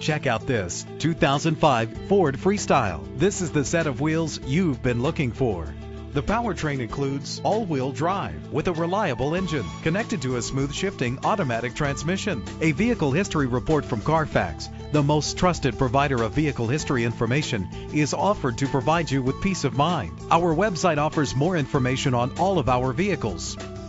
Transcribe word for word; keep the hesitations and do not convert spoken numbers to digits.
Check out this two thousand five Ford Freestyle. This is the set of wheels you've been looking for. The powertrain includes all-wheel drive with a reliable engine connected to a smooth shifting automatic transmission. A vehicle history report from Carfax, the most trusted provider of vehicle history information, is offered to provide you with peace of mind. Our website offers more information on all of our vehicles.